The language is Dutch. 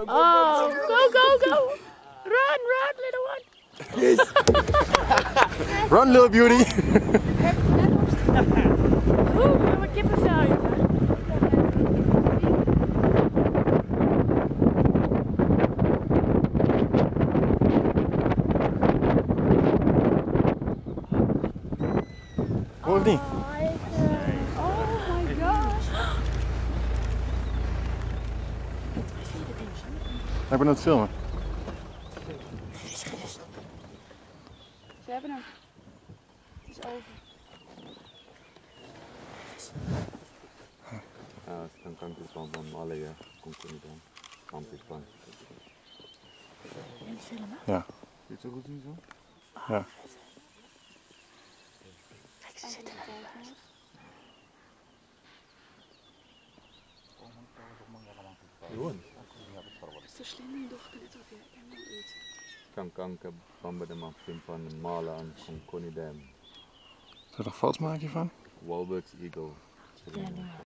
Oh, go. Run, little one. Yes. Run, little beauty. Oeh, we hebben kippenvel uit. Hoor of niet? Oh my gosh. Ik ben aan het filmen. Ze hebben hem. Het is over. Dan kan ik het van alle ja, komt er niet aan. Kan het van. Wil je filmen? Ja. Dit zo goed zien zo? Ja. Kijk, ze zitten naar de buis. Verslinden dochter dit ook weer. En dan iets. Kan bamba de man van malen aan kon konidem. Zal je er een foto maken van? Walberg's Eagle. Ja,